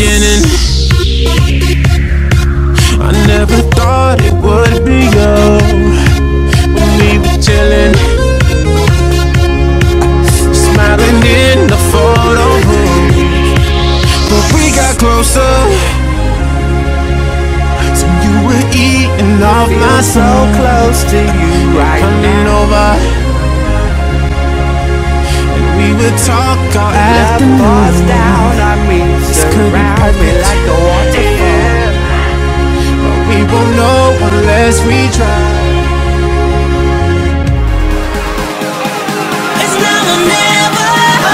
beginning. I never thought it would be you when we were chilling, smiling in the photo booth. But we got closer, so you were eating off my so close to you right coming now. over. We would talk all afternoon. Love falls down on me, surround me like a waterfall. But we won't know unless we try. It's now or never.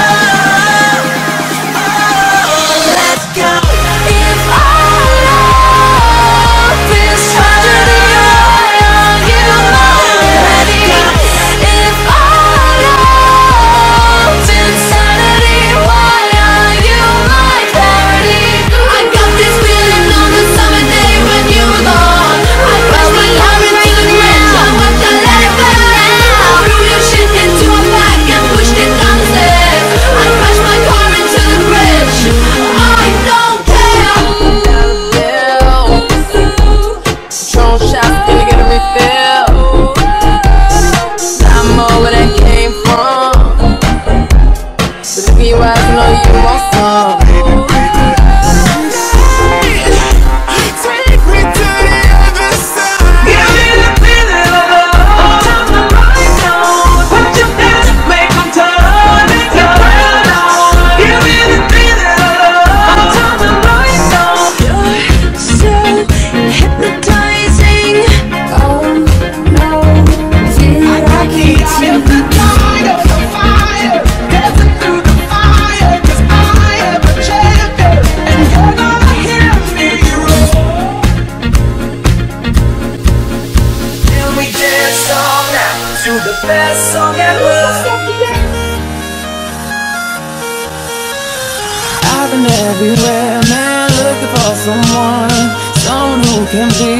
Let's go. If our love is tragedy, why are you ready? If our love's insanity, why are you my clarity? I got this feeling on the summer day when you were gone. I crashed my car into the bridge, I walked to let it go now. Threw your shit into a bag and pushed it down the stairs. I crashed my car into the bridge, I don't care. Patron shots, can you get a refill? I'm more where that came from. But if you ask, I know you want some. Take me to the other side. Give me the feeling of love. Turn the lights on. Put your hands, make them turn and turn on. Give me the feeling of love. Turn the lights on. You're so hypnotizing. Oh no, did I keep you? Dancing through the fire, 'cause I am a champion, and you're gonna hear me roar. And we dance all night to the best song ever. I've been everywhere, man, looking for someone who can be